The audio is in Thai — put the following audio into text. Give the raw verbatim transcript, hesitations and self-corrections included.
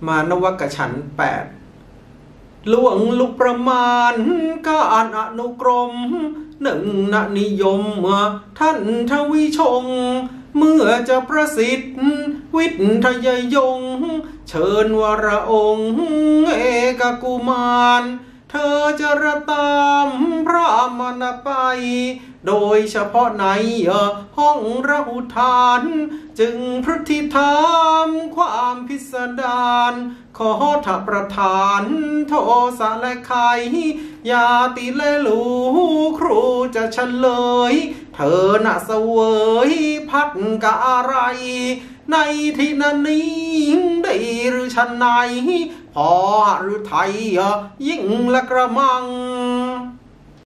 มานวกฉันท์แปดหลวงลุกประมาณการอนุกรมหนึ่งนนิยมท่านทวิชงเมื่อจะประสิทธิ์วิทยยงเชิญวรองค์เอกกุมารเธอจะระตามพระมนไปโดยเฉพาะในห้องระหุทานจึงพฤติธรรมความพิสดารขอถ้าประทานโทสะและไขยาติและลูครูจะเฉลยเธอน่ะเสวยพัดกะอะไรในที่นั้นนี้ได้หรือชันไหนพอหรือไทยยิ่งละกระมัง